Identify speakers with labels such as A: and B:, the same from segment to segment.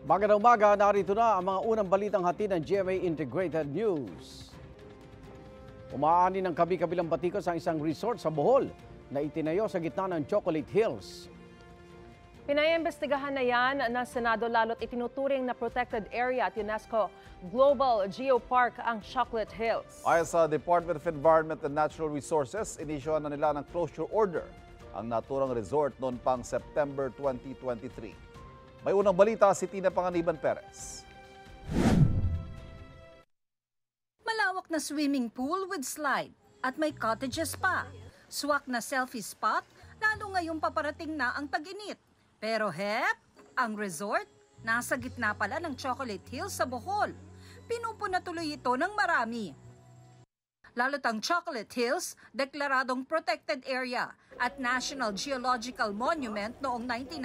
A: Magandang umaga, narito na ang mga unang balitang hatid ng GMA Integrated News. Umaani ng kabi-kabilang batikos ang isang resort sa Bohol na itinayo sa gitna ng Chocolate Hills.
B: Pinaimbestigahan na yan ng Senado lalo't itinuturing na protected area at UNESCO Global Geopark ang Chocolate Hills.
C: Ayon sa Department of Environment and Natural Resources, inisyuhan na nila ng closure order ang naturang resort noon pang September 2023. May unang balita si Tina Panganiban Perez.
D: Malawak na swimming pool with slide at may cottages pa. Swak na selfie spot, lalo ngayong paparating na ang tag-init. Pero ang resort, nasa gitna pala ng Chocolate Hills sa Bohol. Pinupuna tuloy ito ng marami. Lalo't ang Chocolate Hills, deklaradong protected area at National Geological Monument noong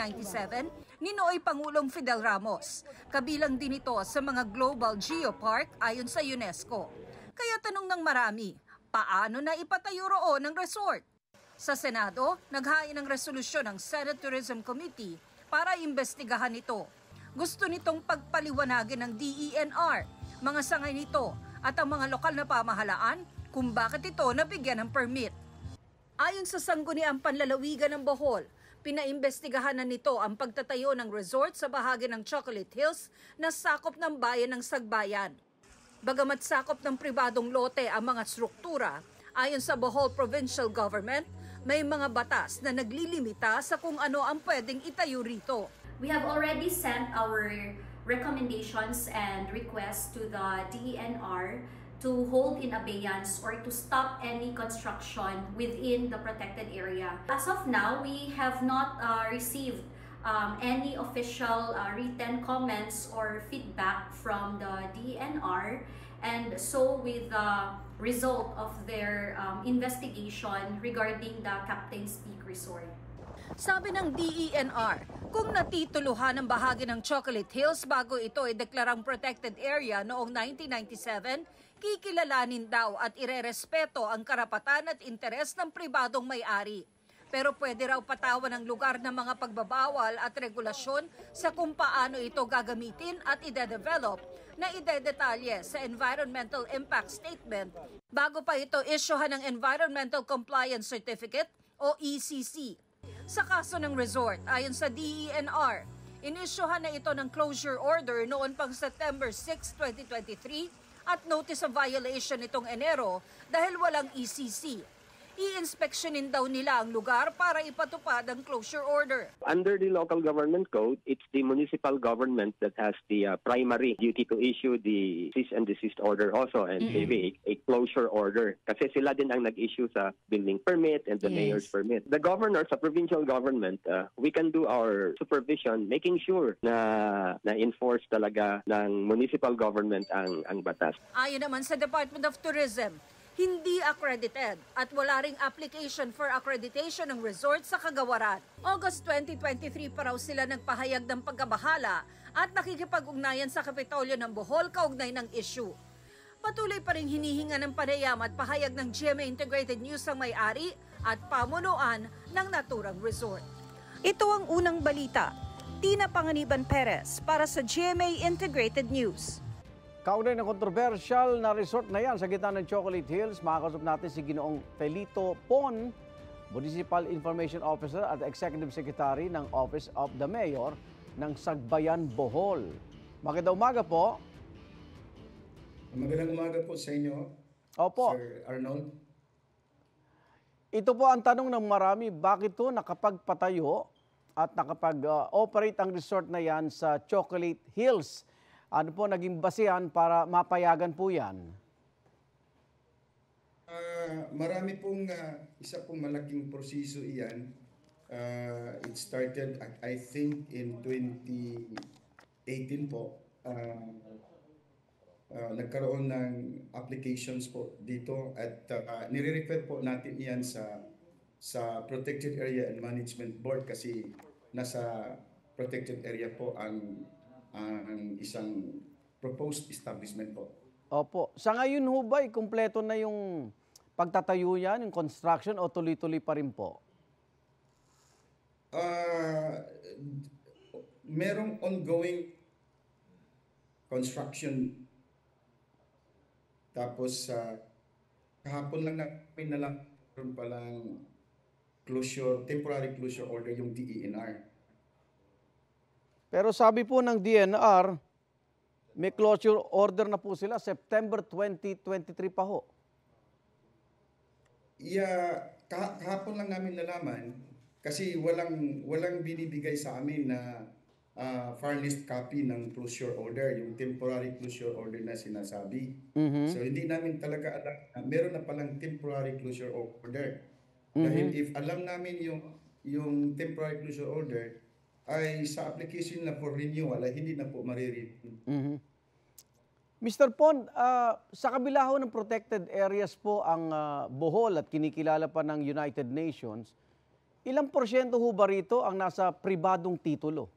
D: 1997 ni Nooy Pangulong Fidel Ramos. Kabilang din ito sa mga Global Geopark ayon sa UNESCO. Kaya tanong ng marami, paano na ipatayo roon ang resort? Sa Senado, naghain ng resolusyon ng Senate Tourism Committee para imbestigahan ito. Gusto nitong pagpaliwanagin ng DENR, mga sangay nito at ang mga lokal na pamahalaan kung bakit ito nabigyan ng permit. Ayon sa Sangguniang Panlalawigan ng Bohol, pinaimbestigahan na nito ang pagtatayo ng resort sa bahagi ng Chocolate Hills na sakop ng bayan ng Sagbayan. Bagamat sakop ng pribadong lote ang mga struktura, ayon sa Bohol Provincial Government, may mga batas na naglilimita sa kung ano ang pwedeng itayo rito.
E: We have already sent our recommendations and requests to the DENR to hold in abeyance or to stop any construction within the protected area. As of now, we have not received any official written comments or feedback from the DENR. And so with the result of their investigation regarding the Captain's Peak Resort.
D: Sabi ng DENR, kung natituluhan ang bahagi ng Chocolate Hills bago ito ay deklarang protected area noong 1997, kikilalanin daw at irerespeto ang karapatan at interes ng pribadong may-ari. Pero pwede raw patawan ng lugar ng mga pagbabawal at regulasyon sa kung paano ito gagamitin at ide-develop na ide-detalye sa Environmental Impact Statement bago pa ito isyuhan ng Environmental Compliance Certificate o ECC. Sa kaso ng resort, ayon sa DENR, inisyuhan na ito ng closure order noon pang September 6, 2023 at notice of violation nitong Enero dahil walang ECC. I-inspeksyonin daw nila ang lugar para ipatupad ang closure order.
F: Under the local government code, it's the municipal government that has the primary duty to issue the cease and desist order also and maybe a closure order. Kasi sila din ang nag-issue sa building permit and the mayor's permit. The governor sa provincial government, we can do our supervision making sure na enforce talaga ng municipal government ang batas.
D: Ayon naman sa Department of Tourism, hindi accredited at wala ring application for accreditation ng resort sa Kagawaran. August 2023 pa raw sila nagpahayag ng pagkabahala at nakikipag-ugnayan sa Kapitolyo ng Bohol kaugnay ng issue. Patuloy pa rin hinihinga ng panayam at pahayag ng GMA Integrated News ang may-ari at pamunuan ng naturang resort. Ito ang unang balita. Tina Panganiban Perez para sa GMA Integrated News.
A: Kaugnay ng kontrobersyal na resort na yan sa gitna ng Chocolate Hills, makakasap natin si Ginoong Felito Pon, Municipal Information Officer at Executive Secretary ng Office of the Mayor ng Sagbayan, Bohol. Magandang umaga po.
G: Magandang umaga po sa inyo,
A: Opo.
G: Sir Arnold.
A: Ito po ang tanong ng marami, bakit to nakapagpatayo at nakapag-operate ang resort na yan sa Chocolate Hills? Ano po naging basihan para mapayagan po yan?
G: Marami pong isa pong malaking proseso iyan. It started, I think, in 2018 po. Nagkaroon ng applications po dito at nire-refer po natin iyan sa Protected Area and Management Board kasi nasa protected area po ang isang proposed establishment po.
A: Opo. Sa ngayon ho ba, kumpleto na yung pagtatayo yan, yung construction o tuloy-tuloy pa rin po?
G: Merong ongoing construction. Tapos kahapon lang namin na lang palang temporary closure order yung DENR.
A: Pero sabi po ng DNR, may closure order na po sila September 2023 pa ho.
G: Kahapon lang namin nalaman kasi walang binibigay sa amin na furnished copy ng closure order, yung temporary closure order na sinasabi. So hindi namin talaga alam na meron na palang temporary closure order. Dahil if alam namin yung temporary closure order, ay sa application na for renewal ay hindi na po marirenew.
A: Mr. Pon, sa kabila ho ng protected areas po ang Bohol at kinikilala pa ng United Nations, ilang porsyento ho ba rito ang nasa pribadong titulo?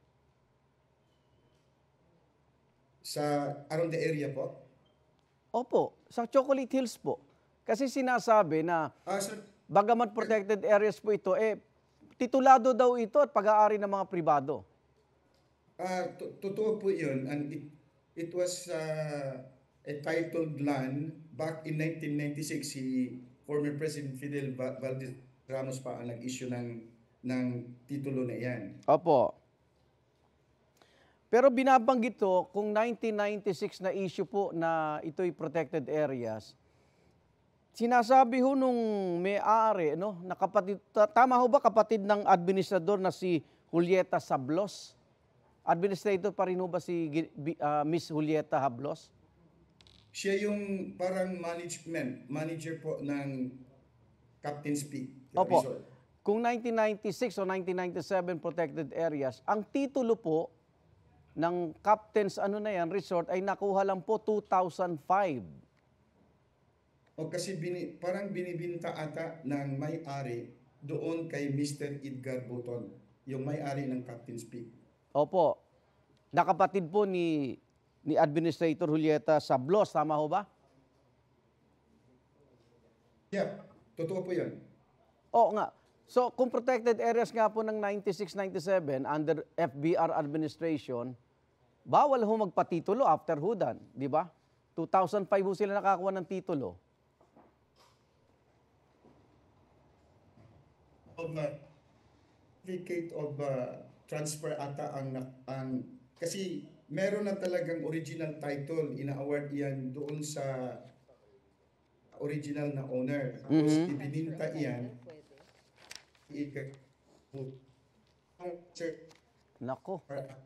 G: Sa around the area po?
A: Opo, sa Chocolate Hills po. Kasi sinasabi na bagamat protected areas po ito, titulado daw ito at pag-aari ng mga pribado.
G: Totoo po yun. And it was a titled land back in 1996. Si former President Fidel Valdez Ramos pa ang nag-issue ng titulo na yan.
A: Opo. Pero binabanggit to kung 1996 na issue po na ito'y protected areas, sinasabi ho nung may-ari, no, na kapatid, tama ho ba kapatid ng administrador na si Julieta Sablos? Administrator pa rin ho ba si Miss Julieta Hablos?
G: Siya yung parang manager po ng Captain's Peak
A: Opo.
G: Resort.
A: Kung 1996 o 1997 protected areas, ang titulo po ng Captain's resort ay nakuha lang po 2005.
G: O kasi parang binibinta ata ng may-ari doon kay Mr. Edgar Buton, yung may-ari ng Captain's Peak.
A: Opo. Nakapatid po ni Administrator Julieta Sablos, tama ho ba?
G: Yeah, totoo po yun.
A: Oo nga. So kung protected areas nga po ng 96-97 under FBR administration, bawal ho magpatitulo after hudan, di ba? 2005 ho sila nakakuha ng titulo.
G: Certificate of transfer ata ang kasi meron na talagang original title, ina-award yan doon sa original na owner. Tapos ibininta yan.
A: Nako.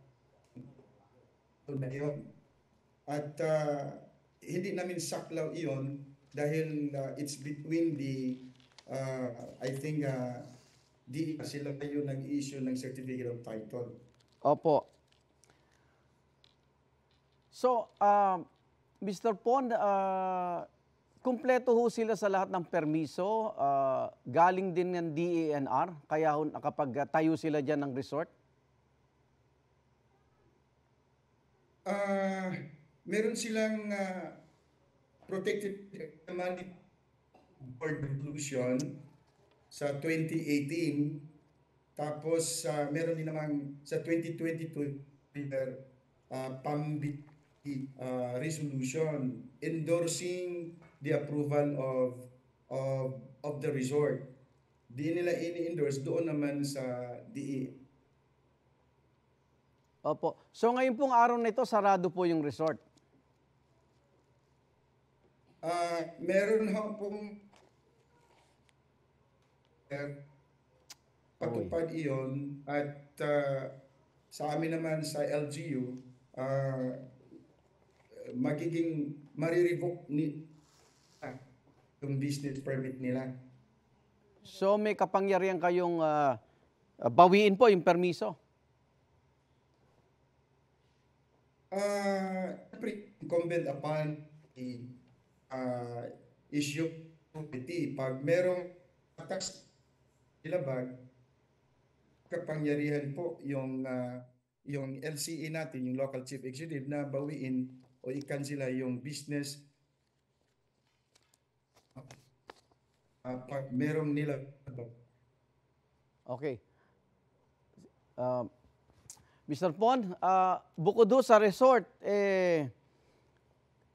G: Na yun. At hindi namin saklaw iyon dahil it's between the I think di sila yung nag-issue ng certificate of title.
A: Opo. So, Mr. Pon, kumpleto ho sila sa lahat ng permiso, galing din ng DENR, kaya ho nakapagtayo sila dyan ng resort?
G: Meron silang protected money board resolution sa 2018, tapos meron din naman sa 2022 resolution endorsing the approval of the resort. Di nila ini-endorse doon naman sa DE.
A: Opo. So ngayon pong araw na ito, sarado po yung resort?
G: Meron ho pong patupad iyon at sa amin naman sa LGU, magiging marirevoke yung business permit nila.
A: So may kapangyarihan kayong bawiin po yung permiso?
G: Incumbent upon the issue committee. Pag merong tax ilabag, kapangyarihan po yung LCE natin, yung local chief executive, na bawiin o i-cancela yung business pag merong nila.
A: Okay. Mr. Pon, bukod do sa resort,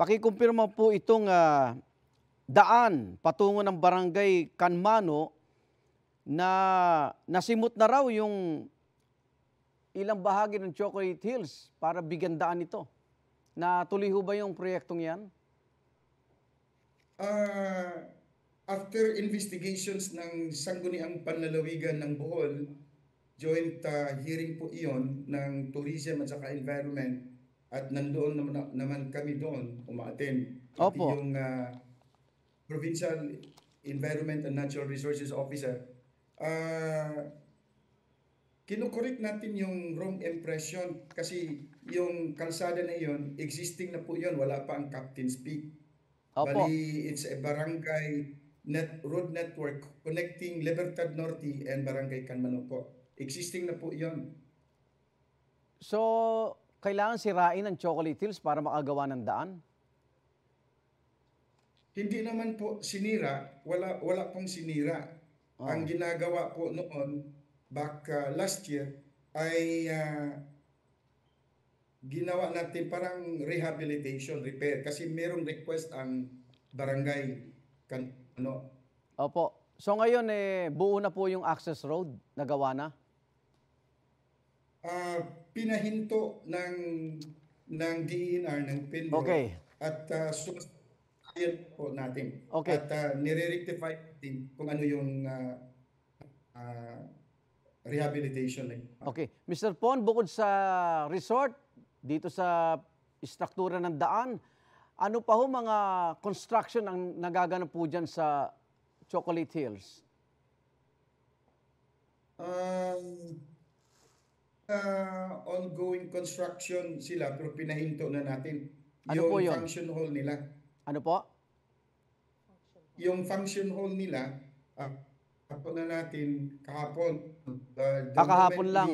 A: Pakikumpirma po itong daan patungo ng barangay Kanmano na nasimot na raw yung ilang bahagi ng Chocolate Hills para bigyan daan ito. Natuloy ho ba yung proyektong yan?
G: After investigations ng Sangguniang Panlalawigan ng Bohol, joint hearing po iyon ng Tourism at saka Environment at nandoon naman kami doon umaattend.
A: Opo.
G: Yung Provincial Environment and Natural Resources Officer. Kinukorek natin yung wrong impression kasi yung kalsada na iyon, existing na po yun, wala pa ang Captain's Peak.
A: Opo.
G: Bali, it's a barangay road network connecting Libertad Norte and Barangay Kanmano po. Existing na po yun.
A: So, kailangan sirain ang Chocolate Hills para makagawa ng daan?
G: Hindi naman po sinira, wala pong sinira. Ang ginagawa po noon, back last year, ay ginawa natin parang rehabilitation, repair. Kasi merong request ang barangay.
A: Opo. So ngayon, buo na po yung access road, nagawa na?
G: Pinahinto ng DENR, ng PINDO.
A: Okay.
G: At sumasayan po natin.
A: Okay.
G: At nire-rectify din kung ano yung rehabilitation.
A: Okay. Mr. Pon, bukod sa resort, dito sa istruktura ng daan, ano pa ho mga construction ang nagaganap po dyan sa Chocolate Hills?
G: Ongoing construction sila pero pinahinto na natin.
A: Ano po yun?
G: Function hall nila.
A: Ano po?
G: Yung function hall nila, ako na natin kahapon.
A: Kahapon lang?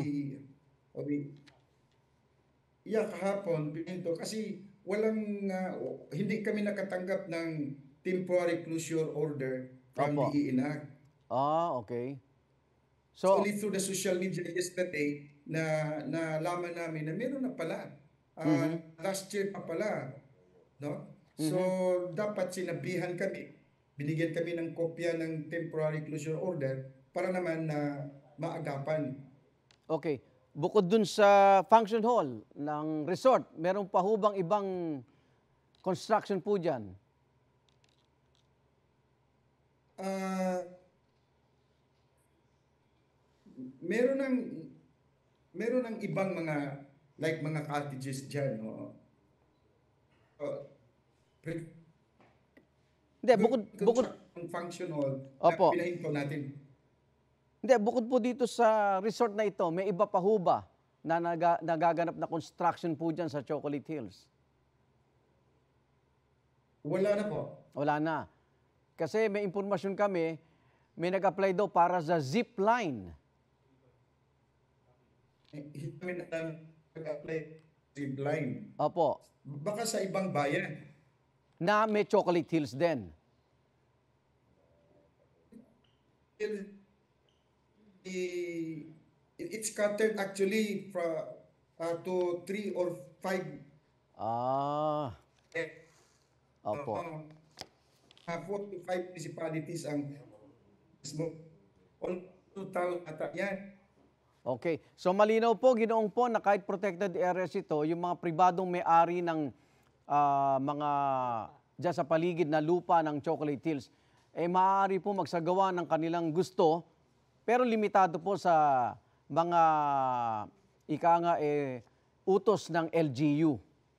G: Kahapon pinahinto kasi walang, hindi kami nakatanggap ng temporary closure order from DENR.
A: Okay.
G: So, only through the social media yesterday na nalaman namin na meron na pala. Last year pa pala. No? So, dapat sinabihan kami. Binigyan kami ng kopya ng temporary closure order para naman na maagapan.
A: Okay. Bukod dun sa function hall ng resort, meron pa ho bang ibang construction po dyan?
G: Meron ng ibang mga like mga cottages diyan, no.
A: Hindi, bukod
G: function hall.
A: Opo.
G: Pinahinto natin.
A: Hindi, bukod po dito sa resort na ito, may iba pa ho ba na nagaganap na construction po dyan sa Chocolate Hills?
G: Wala na po.
A: Wala na. Kasi may impormasyon kami, may nag-apply daw para sa zip line.
G: Hindi kami nag-apply zip line.
A: Opo.
G: Baka sa ibang bayan.
A: Na may Chocolate Hills din.
G: It's scattered actually to 3 or 5.
A: Opo.
G: 4 to 5 municipalities ang all 2,000 ata yan.
A: Okay. So malinaw po, Ginoong po, na kahit protected areas ito, yung mga pribadong may-ari ng mga dyan sa paligid na lupa ng Chocolate Hills, maaari po magsagawa ng kanilang gusto, pero limitado po sa mga utos ng LGU.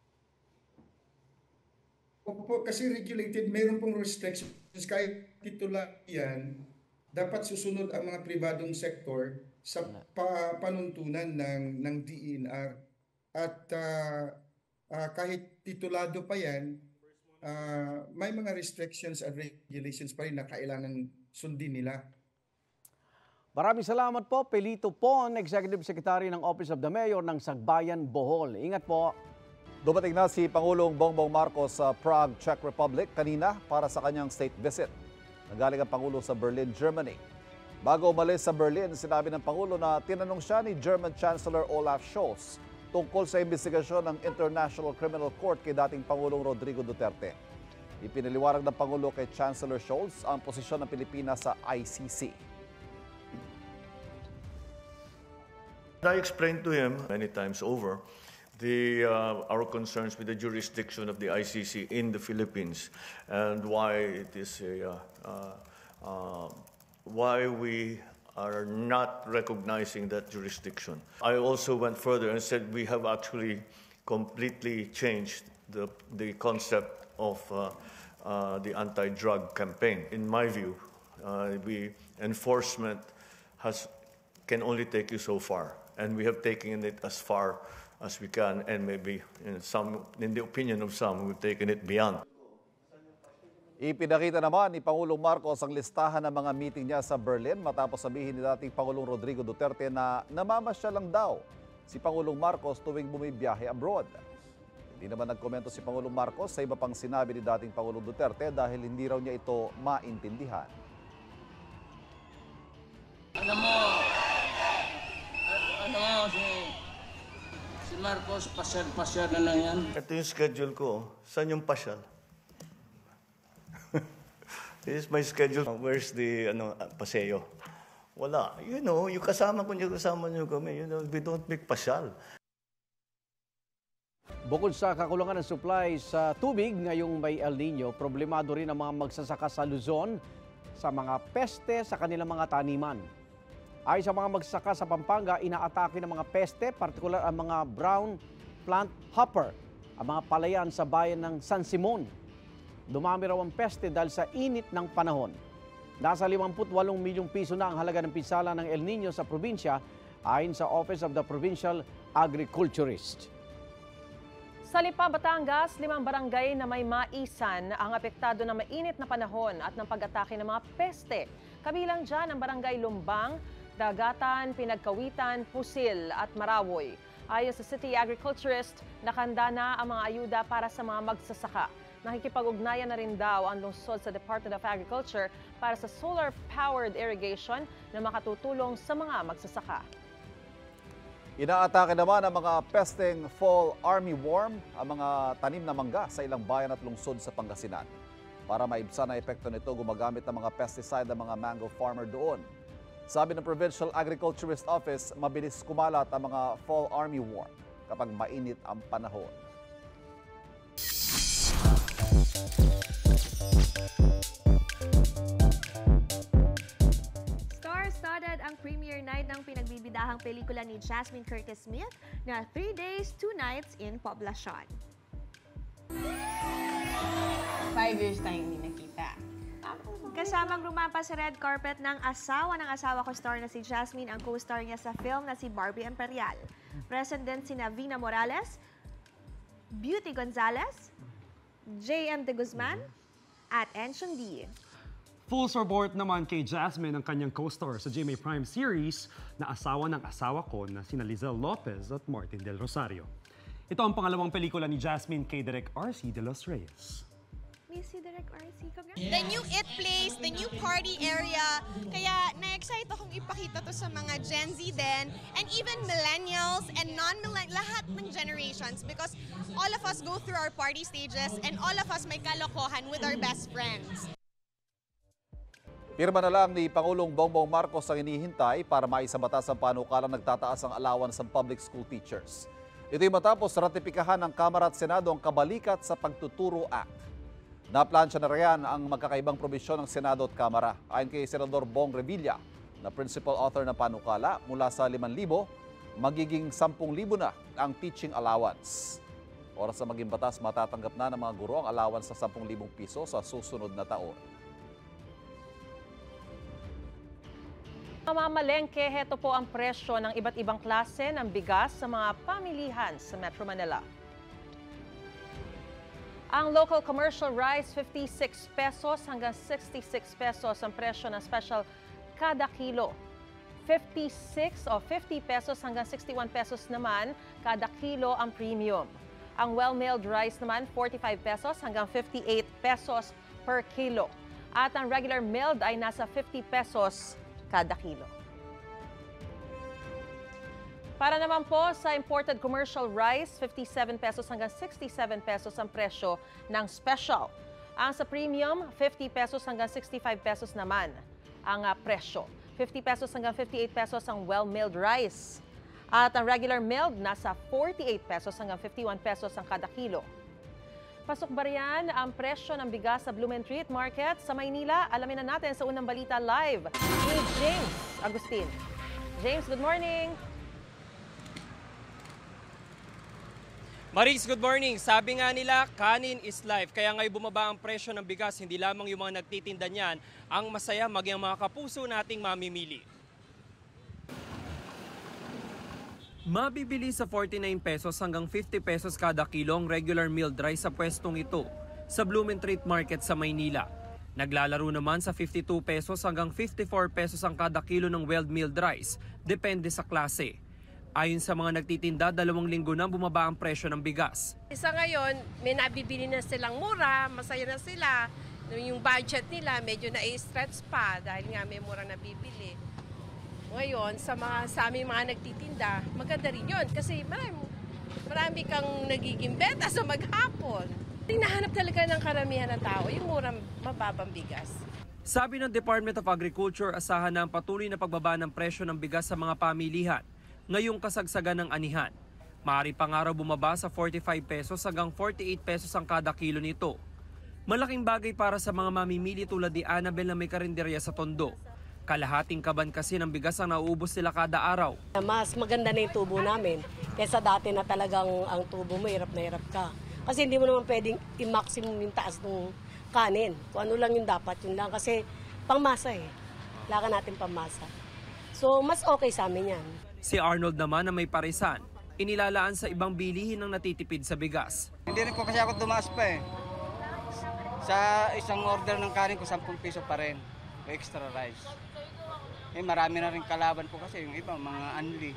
G: Opo, kasi regulated, mayroon pong restrictions. Kahit titular yan, dapat susunod ang mga pribadong sektor sa panuntunan ng DENR. At kahit titulado pa yan, may mga restrictions and regulations pa rin na kailangan sundin nila.
A: Maraming salamat po, Pelito Pon, Executive Secretary ng Office of the Mayor ng Sagbayan, Bohol. Ingat po.
C: Dumating na si Pangulong Bongbong Marcos sa Prague, Czech Republic kanina para sa kanyang state visit. Nagaling ang Pangulo sa Berlin, Germany. Bago umalis sa Berlin, sinabi ng Pangulo na tinanong siya ni German Chancellor Olaf Scholz tungkol sa investigasyon ng International Criminal Court kay dating Pangulong Rodrigo Duterte. Ipinaliwanag ng Pangulo kay Chancellor Scholz ang posisyon ng Pilipinas sa ICC.
H: I explained to him many times over our concerns with the jurisdiction of the ICC in the Philippines and why it is why we are not recognizing that jurisdiction. I also went further and said we have actually completely changed the concept of the anti-drug campaign. In my view, enforcement can only take you so far, and we have taken it as far as we can, and maybe in the opinion of some, we've taken it beyond.
C: Ipinakita naman ni Pangulong Marcos ang listahan ng mga meeting niya sa Berlin matapos sabihin ni dating Pangulong Rodrigo Duterte na namamasyal lang daw si Pangulong Marcos tuwing bumibiyahe abroad. Hindi naman nagkomento si Pangulong Marcos sa iba pang sinabi ni dating Pangulong Duterte dahil hindi raw niya ito maintindihan.
I: Alam mo, si Marcos, pasyal na lang yan.
H: Ito yung schedule ko. Saan yung pasyal? This is my schedule. Where's the paseo? Wala. Yung kasama nyo kami. We don't make pasyal.
A: Bukod sa kakulangan ng supply sa tubig ngayong may El Nino, problemado rin ang mga magsasaka sa Luzon sa mga peste sa kanilang mga taniman. Ayon sa mga magsasaka sa Pampanga, inaatake ng mga peste, partikular ang mga brown plant hopper, ang mga palayan sa bayan ng San Simon. Dumami raw ang peste dahil sa init ng panahon. Nasa 58 milyong piso na ang halaga ng pinsala ng El Nino sa probinsya ayon sa Office of the Provincial Agriculturist.
B: Sa Lipa, Batangas, 5 barangay na may maisan ang apektado ng mainit na panahon at ng pag-atake ng mga peste. Kabilang dyan ang barangay Lumbang, Dagatan, Pinagkawitan, Pusil at Marawoy. Ayon sa City Agriculturist, nakahanda na ang mga ayuda para sa mga magsasaka. Nakikipag-ugnayan na rin daw ang lungsod sa Department of Agriculture para sa solar-powered irrigation na makatutulong sa mga magsasaka.
C: Inaatake naman ang mga pesteng fall armyworm ang mga tanim na mangga sa ilang bayan at lungsod sa Pangasinan. Para maibsan ang epekto nito, gumagamit ng mga pesticide ang mga mango farmer doon. Sabi ng Provincial Agriculturist Office, mabilis kumalat ang mga fall armyworm kapag mainit ang panahon.
J: Star-studded ang premiere night ng pinagbibidahang pelikula ni Jasmine Curtis Smith na 3 Days, 2 Nights in Poblacion.
K: 5 years tayong hindi nakita.
J: Kasamang rumampa sa red carpet ng asawa ko star na si Jasmine, ang co-star niya sa film na si Barbie Imperial. Present din sina Vina Morales, Beauty Gonzalez, J.M. De Guzman, at Enchong D.
L: Full support naman kay Jasmine ang kanyang co-star sa GMA Prime series na asawa ng asawa ko na sina Lizelle Lopez at Martin Del Rosario. Ito ang pangalawang pelikula ni Jasmine kay Direk R.C. De Los Reyes.
J: Miss you, Direk R.C.
K: The new It Place, the new party area. Kaya na-excite akong ipakita to sa mga Gen Z din and even millennials and non-millennials, lahat ng generations because all of us go through our party stages and all of us may kalokohan with our best friends.
C: Pirma na lang ni Pangulong Bongbong Marcos ang inihintay para maisabatas ang panukalang nagtataas ang allowance ng public school teachers. Ito'y matapos ratipikahan ng Kamara at Senado ang Kabalikat sa Pagtuturo Act. Naplansya na riyan ang magkakaibang probisyon ng Senado at Kamara. Ayon kay Senador Bong Revilla, na principal author ng panukala, mula sa 5,000, magiging 10,000 na ang teaching allowance. Oras na maging batas, matatanggap na ng mga guro ang allowance sa 10,000 piso sa susunod na taon.
B: Mamamalengke, heto po ang presyo ng iba't ibang klase ng bigas sa mga pamilihan sa Metro Manila. Ang local commercial rice, 56 pesos hanggang 66 pesos ang presyo ng special kada kilo. 50 pesos hanggang 61 pesos naman kada kilo ang premium. Ang well-milled rice naman, 45 pesos hanggang 58 pesos per kilo. At ang regular milled ay nasa 50 pesos kada kilo. Para naman po sa imported commercial rice, 57 pesos hanggang 67 pesos ang presyo ng special. Ang sa premium, 50 pesos hanggang 65 pesos naman ang presyo. 50 pesos hanggang 58 pesos ang well-milled rice. At ang regular milled, nasa 48 pesos hanggang 51 pesos ang kada kilo. Pasok ba riyan ang presyo ng bigas sa Blumentritt Market sa Maynila? Alamin na natin sa unang balita live ni James Agustin. James, good morning.
M: Maris, good morning. Sabi nga nila, kanin is life. Kaya ngayon bumaba ang presyo ng bigas, hindi lamang yung mga nagtitinda niyan ang masaya, maging ang mga kapuso nating mamimili. Mabibili sa 49 pesos hanggang 50 pesos kada kilo ang regular milled rice sa pwestong ito sa Blumentritt Market sa Maynila. Naglalaro naman sa 52 pesos hanggang 54 pesos ang kada kilo ng well-milled rice, depende sa klase. Ayon sa mga nagtitinda, 2 linggo na bumaba ang presyo ng bigas.
N: Sa ngayon, may nabibili na silang mura, masaya na sila. Yung budget nila medyo na-stretch pa dahil nga may mura nabibili. Ngayon, sa aming mga nagtitinda, maganda rin yun kasi marami kang nagiging benta sa maghapon. Hinahanap talaga ng karamihan ng tao yung murang mababang bigas.
M: Sabi ng Department of Agriculture, asahan na ang patuloy na pagbaba ng presyo ng bigas sa mga pamilihan ngayong kasagsagan ng anihan. Maaari pang araw bumaba sa 45 pesos hanggang 48 pesos ang kada kilo nito. Malaking bagay para sa mga mamimili tulad ni Annabel na may karinderya sa Tondo. Kalahating kaban kasi ng bigas ang nauubos sila kada araw.
O: Mas maganda na yung tubo namin kaysa dati na talagang ang tubo mo, hirap na hirap ka. Kasi hindi mo naman pwedeng i-maximum yung taas ng kanin. Kung ano lang yung dapat, yun lang. Kasi pangmasa Wala ka natin pangmasa. So mas okay sa amin yan.
M: Si Arnold naman na may parisan, inilalaan sa ibang bilihin ng natitipid sa bigas.
I: Hindi rin po kasi ako tumaas pa Sa isang order ng kanin ko, 10 piso pa rin. Extra rice. Marami na rin kalaban po kasi yung iba, mga unli.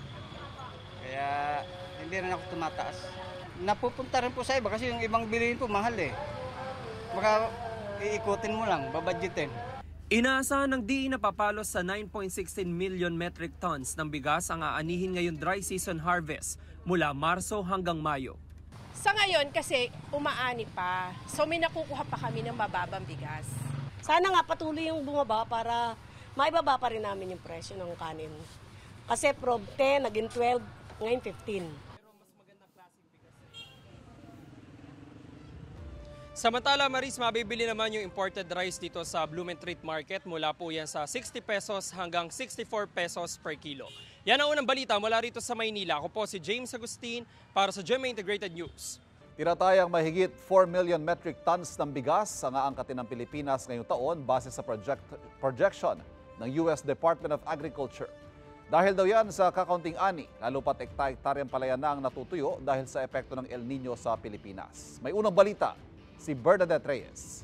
I: Kaya hindi rin ako tumataas. Napupunta rin po sa iba kasi yung ibang bilihin po mahal Baka iikutin mo lang, babadgetin.
M: Inaasahan ng DE na papalos sa 9.16 million metric tons ng bigas ang aanihin ngayong dry season harvest mula Marso hanggang Mayo.
N: Sa ngayon kasi umaani pa, so may nakukuha pa kami ng mababang bigas.
O: Sana nga patuloy yung bumaba para maibaba pa rin namin yung presyo ng kanin. Kasi from 10, naging 12, ngayon 15.
M: Samantala, Maris, mabibili naman yung imported rice dito sa Blumentritt Market. Mula po yan sa 60 pesos hanggang 64 pesos per kilo. Yan ang unang balita mula rito sa Maynila. Ako po si James Agustin para sa GMA Integrated News.
C: Tinatayang mahigit 4 million metric tons ng bigas ang aangkatin ng Pilipinas ngayong taon base sa projection ng US Department of Agriculture. Dahil daw yan sa kakaunting ani, lalo pat ekta-ektaryang palayan na ang natutuyo dahil sa epekto ng El Nino sa Pilipinas. May unang balita, si Bernadette Reyes.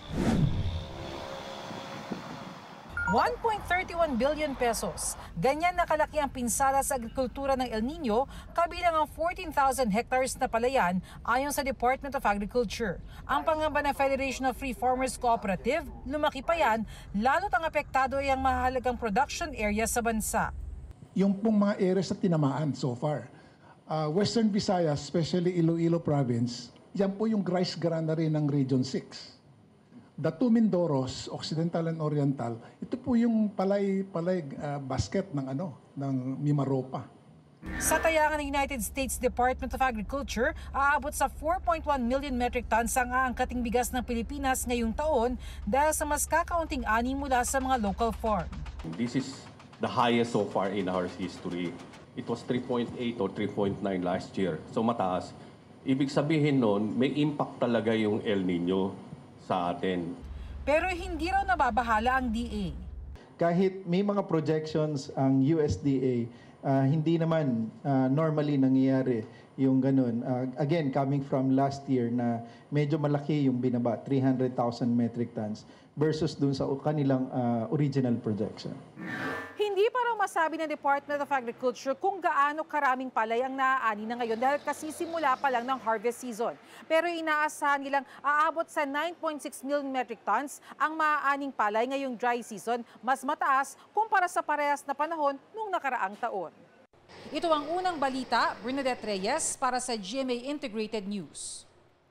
P: 1.31 billion pesos. Ganyan na kalaki ang pinsala sa agrikultura ng El Nino, kabilang ang 14,000 hectares na palayan ayon sa Department of Agriculture. Ang pangamba ng Federation of Free Farmers Cooperative, lumaki pa yan, lalo't ang apektado ay ang mahalagang production area sa bansa.
Q: Yung pong mga areas na tinamaan so far, Western Visayas, especially Iloilo Province, yan po yung rice granary ng Region 6. The two Mindoros, Occidental and Oriental, ito po yung palay basket ng Mimaropa.
P: Sa tayangan ng United States Department of Agriculture, aabot sa 4.1 million metric tons ang aangkating bigas ng Pilipinas ngayong taon dahil sa mas kakaunting ani mula sa mga local farm.
R: This is the highest so far in our history. It was 3.8 or 3.9 last year, so mataas. Ibig sabihin nun, may impact talaga yung El Nino sa atin.
P: Pero hindi raw nababahala ang DA.
S: Kahit may mga projections ang USDA, hindi naman normally nangyayari yung ganun. Again, coming from last year na medyo malaki yung binaba, 300,000 metric tons versus dun sa kanilang original projection.
P: Hindi pa raw masabi ng Department of Agriculture kung gaano karaming palay ang naaani na ngayon dahil kasisimula pa lang ng harvest season. Pero inaasahan nilang aabot sa 9.6 million metric tons ang maaaning palay ngayong dry season, mas mataas kumpara sa parehas na panahon noong nakaraang taon. Ito ang unang balita, Bernadette Reyes para sa GMA Integrated News.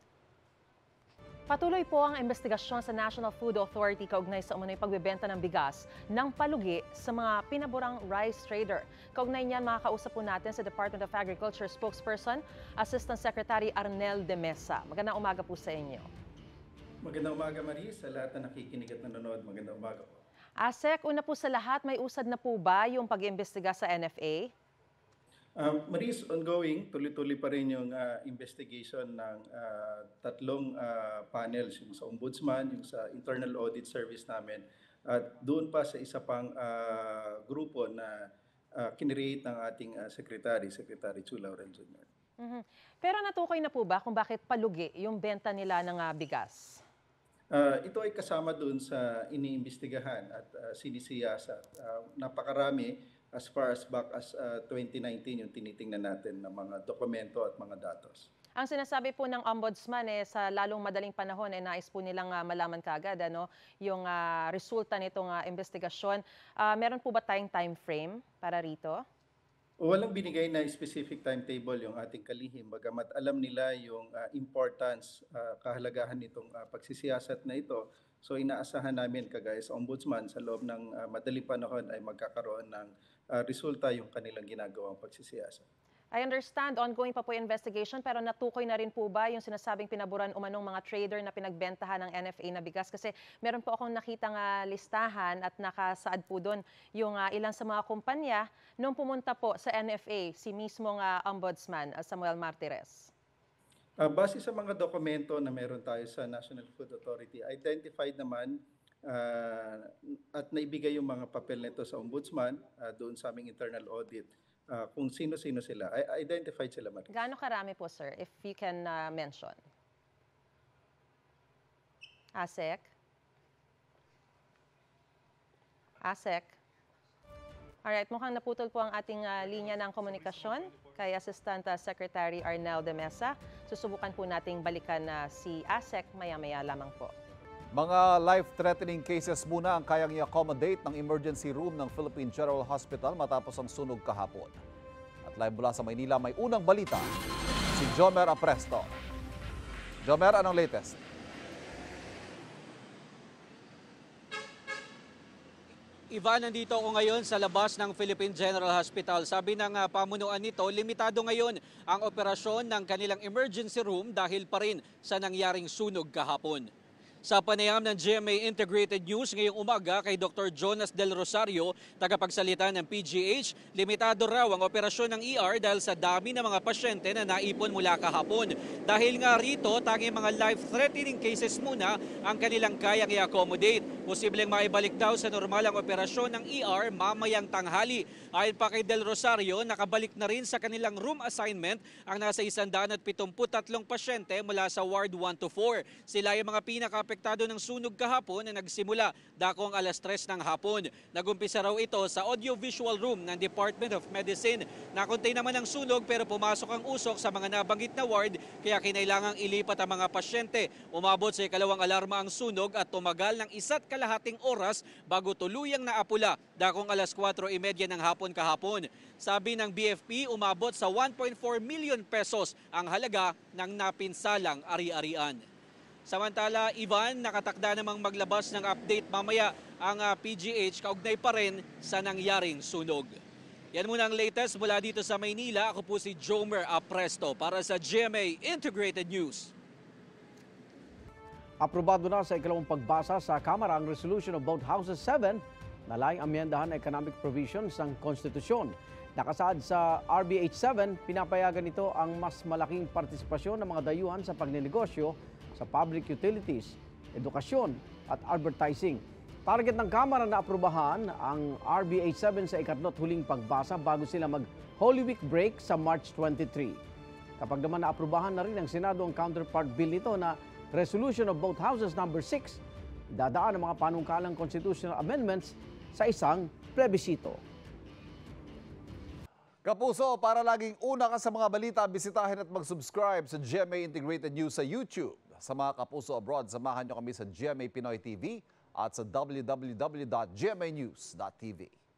B: Patuloy po ang investigasyon sa National Food Authority kaugnay sa umunoy pagbebenta ng bigas ng palugi sa mga pinaborang rice trader. Kaugnay niyan, makakausap po natin sa Department of Agriculture spokesperson, Assistant Secretary Arnel de Mesa. Magandang umaga po sa inyo.
T: Magandang umaga, Marie, sa lahat na nakikinig at nanonood. Magandang umaga po.
B: ASEC, una po sa lahat, may usad na po ba yung pag-iimbestiga sa NFA?
T: Maris, ongoing, tuloy-tuloy pa rin yung investigation ng tatlong panels, yung sa Ombudsman, yung sa Internal Audit Service namin, at doon pa sa isa pang grupo na kinreate ng ating Secretary Chu Laurel Jr.
B: Pero natukoy na po ba kung bakit palugi yung benta nila ng bigas?
T: Ito ay kasama doon sa iniimbestigahan at sinisiyasat. Napakarami. As far as back as 2019, yung tinitingnan natin ng mga dokumento at mga datos.
B: Ang sinasabi po ng Ombudsman sa lalong madaling panahon nais po nilang malaman kaagad yung resulta nitong investigasyon. Meron po ba tayong time frame para rito?
T: Walang binigay na specific timetable yung ating kalihim, bagamat alam nila yung importance, kahalagahan nitong pagsisiyasat na ito. So inaasahan namin kagaya sa Ombudsman sa loob ng madaling panahon ay magkakaroon ng resulta yung kanilang ginagawang pagsisiyasat.
B: I understand ongoing pa po yung investigation, pero natukoy na rin po ba yung sinasabing pinaburan umanong mga trader na pinagbentahan ng NFA na bigas? Kasi meron po akong nakitang listahan at nakasaad po doon yung ilan sa mga kumpanya nung pumunta po sa NFA, si mismong Ombudsman Samuel Martires.
T: Base sa mga dokumento na meron tayo sa National Food Authority, identified naman at naibigay yung mga papel nito sa Ombudsman doon sa aming internal audit kung sino-sino sila. Identified sila, Maris.
B: Gaano karami po, sir, if you can mention? ASEC? ASEC? Alright, mukhang naputol po ang ating linya ng komunikasyon kay Assistant Secretary Arnel de Mesa. Susubukan po nating balikan si ASEC maya-maya lamang po.
C: Mga life-threatening cases muna ang kayang i-accommodate ng emergency room ng Philippine General Hospital matapos ang sunog kahapon. At live mula sa Maynila, may unang balita, si Jomer Apresto. Jomer, anong latest?
U: Ivan, nandito ako ngayon sa labas ng Philippine General Hospital. Sabi ng pamunuan nito, limitado ngayon ang operasyon ng kanilang emergency room dahil pa rin sa nangyaring sunog kahapon. Sa panayam ng GMA Integrated News ngayong umaga kay Dr. Jonas Del Rosario, tagapagsalita ng PGH, limitado raw ang operasyon ng ER dahil sa dami ng mga pasyente na naipon mula kahapon. Dahil nga rito, tanging mga life-threatening cases muna ang kanilang kayang i-accommodate. Posibleng maibalik daw sa normal ang operasyon ng ER mamayang tanghali. Ayon pa kay Del Rosario, nakabalik na rin sa kanilang room assignment ang nasa 173 pasyente mula sa Ward 1 to 4. Sila yung mga pinaka-apektado ng sunog kahapon na nagsimula dakong alas 3 ng hapon. Nagumpisa raw ito sa audiovisual room ng Department of Medicine. Nakuntay naman ang sunog pero pumasok ang usok sa mga nabanggit na ward kaya kinailangang ilipat ang mga pasyente. Umabot sa ikalawang alarma ang sunog at tumagal ng 1.5 oras bago tuluyang naapula dakong alas 4:30 ng hapon kahapon. Sabi ng BFP, umabot sa 1.4 million pesos ang halaga ng napinsalang ari-arian. Samantala, Ivan, nakatakda namang maglabas ng update mamaya ang PGH kaugnay pa rin sa nangyaring sunog. Yan muna ang latest mula dito sa Maynila. Ako po si Jomer Apresto para sa GMA Integrated News.
A: Aprobado na sa ikalawang pagbasa sa Kamara ang resolution of both Houses 7 na layong amyendahan ang economic provisions ng konstitusyon. Nakasaad sa RBH 7, pinapayagan ito ang mas malaking partisipasyon ng mga dayuhan sa pagninegosyo sa public utilities, edukasyon at advertising. Target ng Kamara na aprubahan ang RBH 7 sa ikatlot huling pagbasa bago sila mag-Holy Week break sa March 23. Kapag naman naaprubahan na rin ng Senado ang counterpart bill nito na Resolution of both Houses number 6, dadaan ang mga panungkalang constitutional amendments sa isang plebisito.
C: Kapuso, para laging una ka sa mga balita, bisitahin at mag-subscribe sa GMA Integrated News sa YouTube. Sa mga kapuso abroad, samahan nyo kami sa GMA Pinoy TV at sa www.gmanews.tv.